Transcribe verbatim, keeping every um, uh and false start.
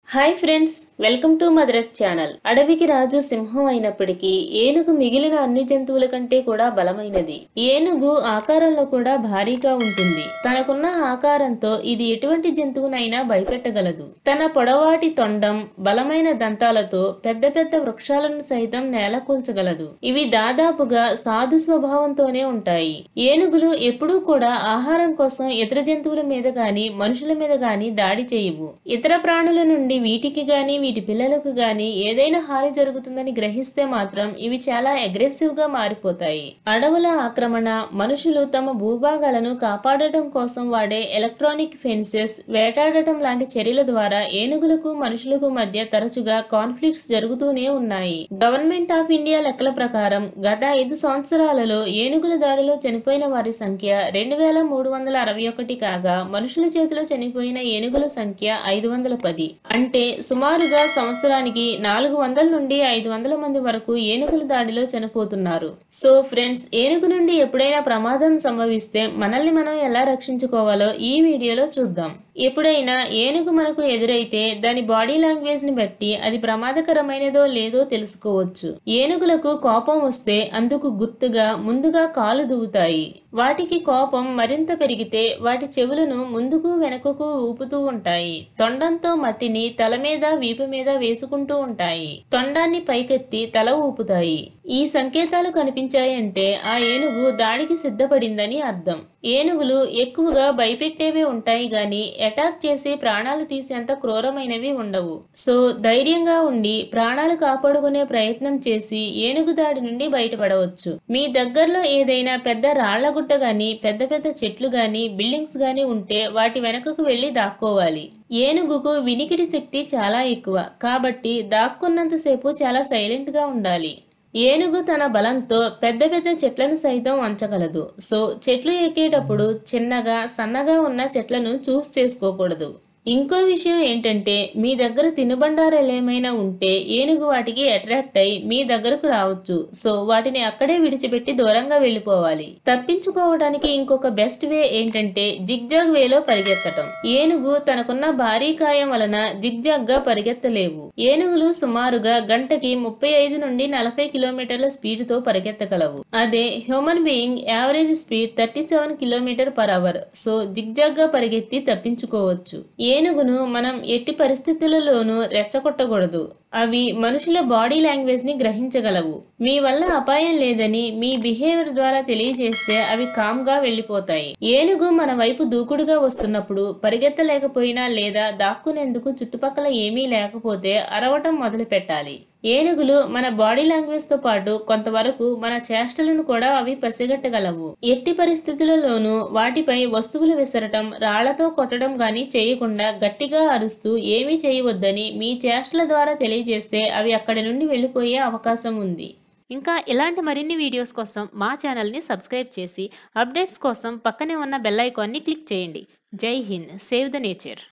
Hi friends, welcome to మదరత్ channel. అడవికి రాజు సింహం అయినప్పటికీ ఏనుగు మిగిలిన అన్ని జంతువుల కంటే కూడా బలమైనది. ఏనుగు ఆకారంలో కూడా భారీగా ఉంటుంది. తనకున్న ఆకారంతో ఇది ఎటువంటి జంతువునైనా భయపెట్టగలదు. తన పొడవాటి తొండం, బలమైన దంతాలతో పెద్ద పెద్ద వృక్షాలను సైతం నేలకూల్చగలదు. ఇవి దాదాపుగా సాధు స్వభావంతోనే ఉంటాయి. ఏనుగులు ఎప్పుడూ కూడా ఆహారం కోసం ఇతర జంతువుల మీద గాని మనుషుల మీద గాని దాడి చేయవు. ఇతర ప్రాణుల నుండి వీటికి గాని వీటి పిల్లలకు గాని ఏదైనా హాని జరుగుతుందని గ్రహిస్తే మాత్రం ఇవి చాలా అగ్రెసివ్ గా మారిపోతాయి. అడవుల ఆక్రమణ, మనుషులు తమ భూభాగాలను కాపాడటం కోసం వాడే ఎలక్ట్రానిక్ ఫెన్సెస్, వేటాడటం లాంటి చర్యల ద్వారా ఏనుగులకు మనుషులకు మధ్య తరచుగా కాన్ఫ్లిక్ట్స్ జరుగుతూనే ఉన్నాయి. గవర్నమెంట్ ఆఫ్ ఇండియా లెక్కల ప్రకారం గత ఐదు సంవత్సరాలలో ఏనుగుల దాడిలో చనిపోయిన వారి సంఖ్య రెండు వేల మూడు వందల అరవై ఒకటి కాగా మనుషుల చేతిలో చనిపోయిన ఏనుగుల సంఖ్య ఐదు వందల పది. అంటే సుమారుగా సంవత్సరానికి నాలుగు వందల నుండి ఐదు వందల మంది వరకు ఏనుగుల దాడిలో చనిపోతున్నారు. సో ఫ్రెండ్స్, ఏనుగు నుండి ఎప్పుడైనా ప్రమాదం సంభవిస్తే మనల్ని మనం ఎలా రక్షించుకోవాలో ఈ వీడియోలో చూద్దాం. ఎప్పుడైనా ఏనుగు మనకు ఎదురైతే దాని బాడీ లాంగ్వేజ్ ని బట్టి అది ప్రమాదకరమైనదో లేదో తెలుసుకోవచ్చు. ఏనుగులకు కోపం వస్తే అందుకు గుర్తుగా ముందుగా కాలు దువ్వుతాయి. వాటికి కోపం మరింత పెరిగితే వాటి చెవులను ముందుకు వెనుకకు ఊపుతూ ఉంటాయి. తొండంతో మట్టిని తల మీద వీపు మీద వేసుకుంటూ ఉంటాయి. తొండాన్ని పైకెత్తి తల ఊపుతాయి. ఈ సంకేతాలు కనిపించాయంటే ఆ ఏనుగు దాడికి సిద్ధపడిందని అర్థం. ఏనుగులు ఎక్కువగా భయపెట్టేవే ఉంటాయి గాని అటాక్ చేసి ప్రాణాలు తీసేంత క్రూరమైనవి ఉండవు. సో ధైర్యంగా ఉండి ప్రాణాలు కాపాడుకునే ప్రయత్నం చేసి ఏనుగు దాడి నుండి బయటపడవచ్చు. మీ దగ్గరలో ఏదైనా పెద్ద రాళ్ల గుట్ట గాని, పెద్ద పెద్ద చెట్లు గాని, బిల్డింగ్స్ గాని ఉంటే వాటి వెనకకు వెళ్లి దాక్కోవాలి. ఏనుగుకు వినికిడి శక్తి చాలా ఎక్కువ కాబట్టి దాక్కున్నంతసేపు చాలా సైలెంట్ గా ఉండాలి. ఏనుగు తన బలంతో పెద్ద పెద్ద చెట్లను సైతం వంచగలదు. సో చెట్లు ఎక్కేటప్పుడు చిన్నగా సన్నగా ఉన్న చెట్లను చూస్ చేసుకోకూడదు. ఇంకో విషయం ఏంటంటే మీ దగ్గర తినుబండారాలు ఏమైనా ఉంటే ఏనుగు వాటికి అట్రాక్ట్ అయి మీ దగ్గరకు రావచ్చు. సో వాటిని అక్కడే విడిచిపెట్టి దూరంగా వెళ్లిపోవాలి. తప్పించుకోవడానికి ఇంకొక బెస్ట్ వే ఏంటంటే జిగ్జాగ్ వేలో పరిగెత్తటం. ఏనుగు తనకున్న భారీ కాయం వలన జిగ్జాగ్ గా పరిగెత్తలేవు. ఏనుగులు సుమారుగా గంటకి ముప్పై ఐదు నుండి నలభై కిలోమీటర్ల స్పీడ్ తో పరిగెత్తగలవు. అదే human being average speed thirty seven kilometer per hour. So zigzag గా పరిగెత్తి తప్పించుకోవచ్చు. ఏనుగును మనం ఎట్టి పరిస్థితులలోనూ రెచ్చగొట్టకూడదు. అవి మనుషుల బాడీ లాంగ్వేజ్ ని గ్రహించగలవు. మీ వల్ల అపాయం లేదని మీ బిహేవియర్ ద్వారా తెలియజేస్తే అవి కామ్ గా వెళ్లిపోతాయి. ఏనుగు మన వైపు దూకుడుగా వస్తున్నప్పుడు పరిగెత్తలేకపోయినా లేదా దాక్కునేందుకు చుట్టుపక్కల ఏమీ లేకపోతే అరవటం మొదలు పెట్టాలి. ఏనుగులు మన బాడీ లాంగ్వేజ్ తో పాటు కొంతవరకు మన చేష్టలను కూడా అవి పసిగట్టగలవు. ఎట్టి పరిస్థితులలోనూ వాటిపై వస్తువులు విసరటం, రాళ్లతో కొట్టడం గాని చేయకుండా గట్టిగా అరుస్తూ ఏమీ చేయవద్దని మీ చేష్టల ద్వారా తెలియజేస్తే అవి అక్కడి నుండి వెళ్లిపోయే అవకాశం ఉంది. ఇంకా ఇలాంటి మరిన్ని వీడియోస్ కోసం మా ఛానల్ని సబ్స్క్రైబ్ చేసి అప్డేట్స్ కోసం పక్కనే ఉన్న బెల్ ఐకాన్ని క్లిక్ చేయండి. జై హింద్, సేవ్ ద నేచర్.